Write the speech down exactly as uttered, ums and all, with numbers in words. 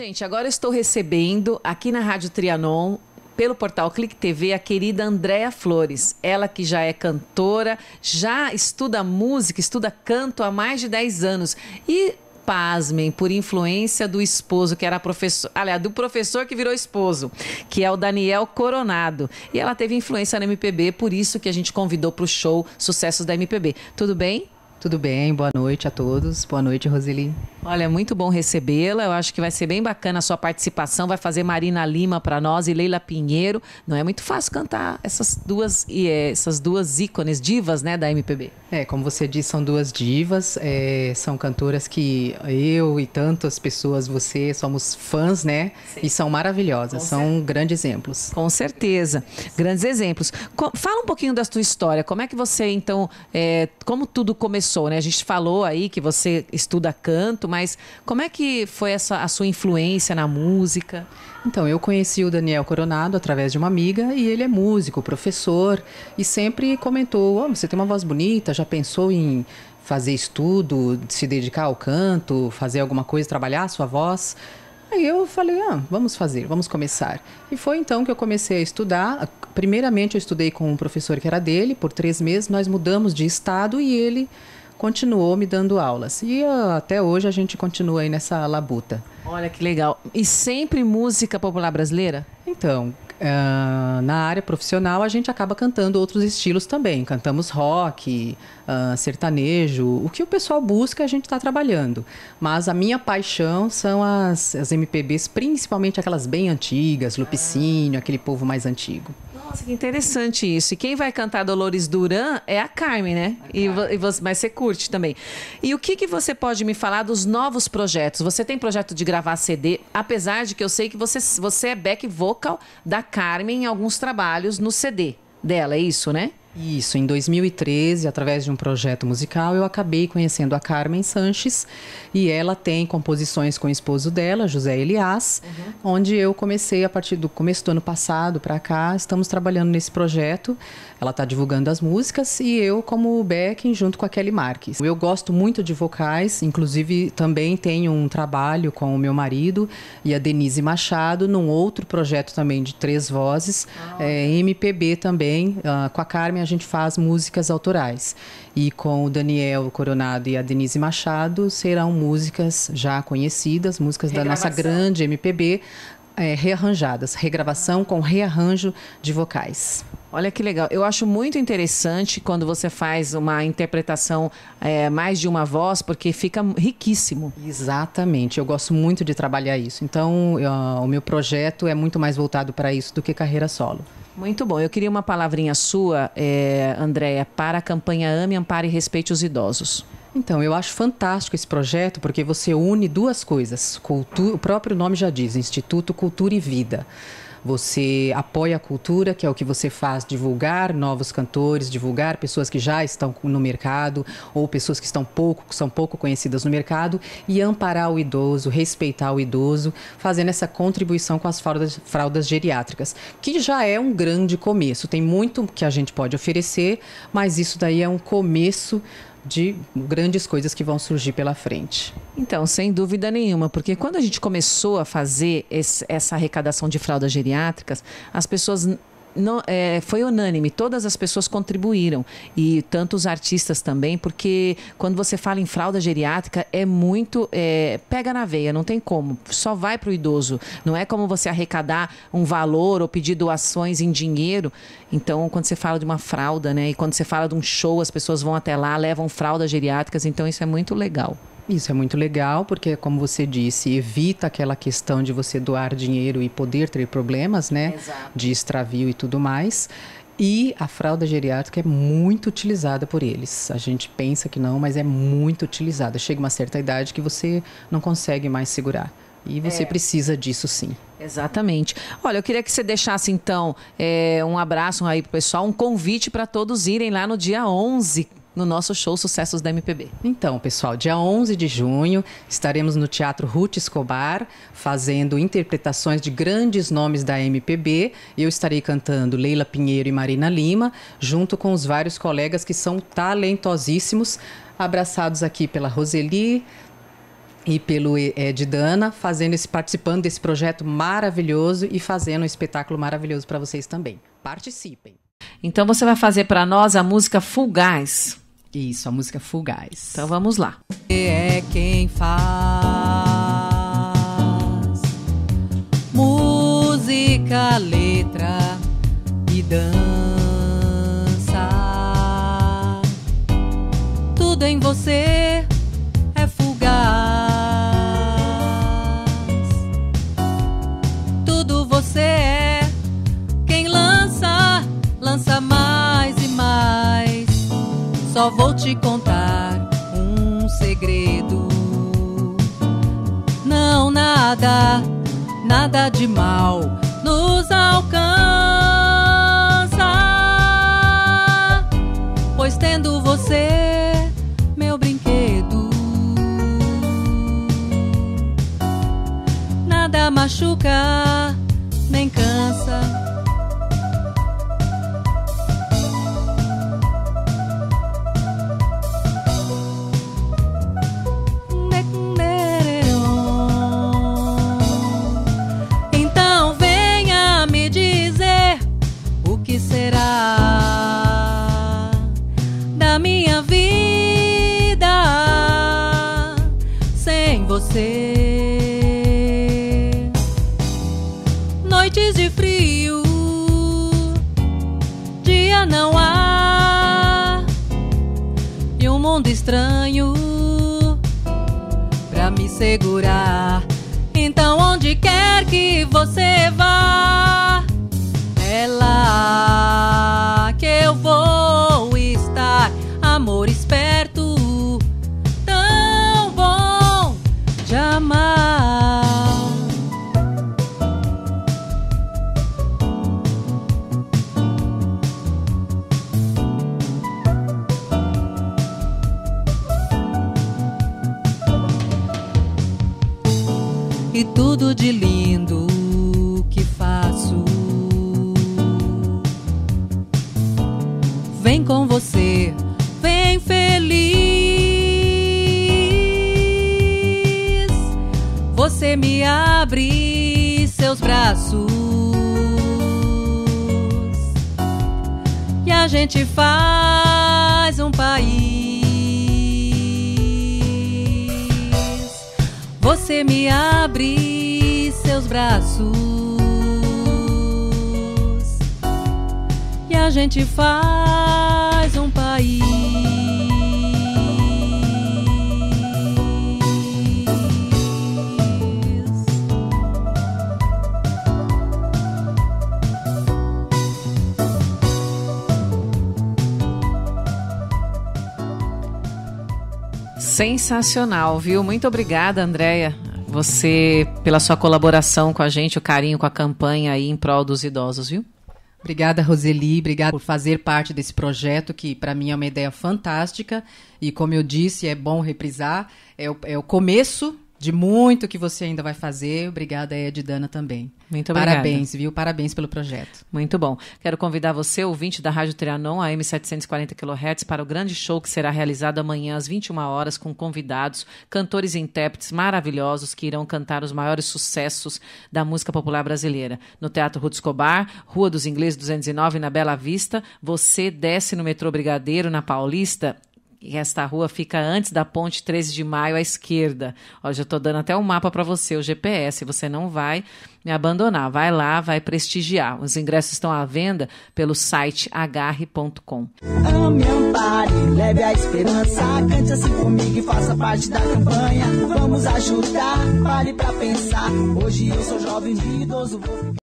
Gente, agora eu estou recebendo aqui na Rádio Trianon, pelo portal Clique T V, a querida Andréa Flores. Ela que já é cantora, já estuda música, estuda canto há mais de dez anos. E, pasmem, por influência do esposo, que era professor, aliás, do professor que virou esposo, que é o Daniel Coronado. E ela teve influência na M P B, por isso que a gente convidou para o show Sucessos da M P B. Tudo bem? Tudo bem, boa noite a todos. Boa noite, Roseli. Olha, muito bom recebê-la. Eu acho que vai ser bem bacana a sua participação. Vai fazer Marina Lima para nós e Leila Pinheiro. Não é muito fácil cantar essas duas, essas duas ícones, divas, né, da M P B. É, como você disse, são duas divas. É, são cantoras que eu e tantas pessoas, você, somos fãs, né? Sim. E são maravilhosas. Com são certeza. Grandes exemplos. Com certeza. Grandes exemplos. Fala um pouquinho da sua história. Como é que você, então, é, como tudo começou, né? A gente falou aí que você estuda canto, mas como é que foi essa, a sua influência na música? Então, eu conheci o Daniel Coronado através de uma amiga e ele é músico, professor e sempre comentou, oh, você tem uma voz bonita, já pensou em fazer estudo, se dedicar ao canto, fazer alguma coisa, trabalhar a sua voz? Aí eu falei, ah, vamos fazer, vamos começar. E foi então que eu comecei a estudar. Primeiramente eu estudei com um professor que era dele, por três meses nós mudamos de estado e ele continuou me dando aulas. E uh, até hoje a gente continua aí nessa labuta. Olha que legal. E sempre música popular brasileira? Então, uh, na área profissional a gente acaba cantando outros estilos também. Cantamos rock, uh, sertanejo. O que o pessoal busca a gente está trabalhando. Mas a minha paixão são as, as M P Bs, principalmente aquelas bem antigas, Lupicínio, aquele povo mais antigo. Nossa, que interessante isso. E quem vai cantar Dolores Duran é a Carmen, né? A e, Carmen. E você, mas você curte também. E o que, que você pode me falar dos novos projetos? Você tem projeto de gravar C D, apesar de que eu sei que você, você é back vocal da Carmen em alguns trabalhos no C D dela, é isso, né? Isso, em dois mil e treze, através de um projeto musical, eu acabei conhecendo a Carmen Sanches e ela tem composições com o esposo dela, José Elias, uhum. onde eu comecei a partir do começo do ano passado para cá, estamos trabalhando nesse projeto, ela está divulgando as músicas e eu como backing junto com a Kelly Marques. Eu gosto muito de vocais, inclusive também tenho um trabalho com o meu marido e a Denise Machado num outro projeto também de três vozes, ah. é, M P B também, uh, com a Carmen a gente faz músicas autorais. E com o Daniel Coronado e a Denise Machado serão músicas já conhecidas, músicas da nossa grande M P B, é, rearranjadas, regravação com rearranjo de vocais. Olha que legal. Eu acho muito interessante quando você faz uma interpretação é, mais de uma voz, porque fica riquíssimo. Exatamente. Eu gosto muito de trabalhar isso. Então, eu, o meu projeto é muito mais voltado para isso do que carreira solo. Muito bom. Eu queria uma palavrinha sua, é, Andréa, para a campanha Ame, Ampare e Respeite os Idosos. Então, eu acho fantástico esse projeto porque você une duas coisas. Cultura, o próprio nome já diz, Instituto Cultura e Vida. Você apoia a cultura, que é o que você faz, divulgar novos cantores, divulgar pessoas que já estão no mercado ou pessoas que estão pouco, que são pouco conhecidas no mercado e amparar o idoso, respeitar o idoso, fazendo essa contribuição com as fraldas, fraldas geriátricas, que já é um grande começo. Tem muito que a gente pode oferecer, mas isso daí é um começo de grandes coisas que vão surgir pela frente. Então, sem dúvida nenhuma, porque quando a gente começou a fazer esse, essa arrecadação de fraldas geriátricas, as pessoas... Não, é, foi unânime, todas as pessoas contribuíram e tanto os artistas também, porque quando você fala em fralda geriátrica é muito, é, pega na veia, não tem como, só vai para o idoso, não é como você arrecadar um valor ou pedir doações em dinheiro. Então quando você fala de uma fralda, né, e quando você fala de um show, as pessoas vão até lá, levam fraldas geriátricas, então isso é muito legal. Isso é muito legal porque, como você disse, evita aquela questão de você doar dinheiro e poder ter problemas, né? Exato. De extravio e tudo mais. E a fralda geriátrica é muito utilizada por eles. A gente pensa que não, mas é muito utilizada. Chega uma certa idade que você não consegue mais segurar. E você é. precisa disso sim. Exatamente. Olha, eu queria que você deixasse então é, um abraço aí pro pessoal, um convite para todos irem lá no dia onze no nosso show Sucessos da M P B. Então, pessoal, dia onze de junho estaremos no Teatro Ruth Escobar fazendo interpretações de grandes nomes da M P B. Eu estarei cantando Leila Pinheiro e Marina Lima, junto com os vários colegas que são talentosíssimos, abraçados aqui pela Roseli, e pelo Ed Dana, fazendo esse, participando desse projeto maravilhoso e fazendo um espetáculo maravilhoso para vocês também. Participem. Então você vai fazer para nós a música Fugaz. Isso, a música Fugaz. Então vamos lá. É quem faz música, letra e dança. Tudo em você é fugaz. Tudo você é quem lança, lança mais e mais. Só vou te contar um segredo. Não, nada, nada de mal nos alcança, pois tendo você, meu brinquedo, nada machuca, nem cansa. Então venha me dizer o que será da minha vida sem você. Noites de frio, dia não há, e um mundo estranho pra me segurar. Então onde quer que você vá, é lá que eu vou estar. Amor esperto, tão bom de amar. E tudo de lindo que faço vem com você, vem feliz. Você me abre seus braços e a gente faz um país. Você me abre seus braços e a gente faz um país. Sensacional, viu? Muito obrigada, Andréia. Você, pela sua colaboração com a gente, o carinho com a campanha aí em prol dos idosos, viu? Obrigada, Roseli. Obrigada por fazer parte desse projeto, que para mim é uma ideia fantástica. E como eu disse, é bom reprisar. É o, é o começo de muito que você ainda vai fazer. Obrigada, Ed Dana, também. Muito obrigada. Parabéns, viu? Parabéns pelo projeto. Muito bom. Quero convidar você, ouvinte da Rádio Trianon, A M setecentos e quarenta quilohertz, para o grande show que será realizado amanhã às vinte e uma horas, com convidados, cantores e intérpretes maravilhosos que irão cantar os maiores sucessos da música popular brasileira. No Teatro Ruth Escobar, Rua dos Ingleses duzentos e nove, na Bela Vista. Você desce no metrô Brigadeiro, na Paulista, e esta rua fica antes da ponte treze de maio à esquerda. Ó, já estou dando até um mapa para você, o G P S. Você não vai me abandonar. Vai lá, vai prestigiar. Os ingressos estão à venda pelo site agarre ponto com. Ame, ampare, leve a esperança. Cante assim comigo e faça parte da campanha. Vamos ajudar, pare pra pensar. Hoje eu sou jovem, de idoso, vou ficar.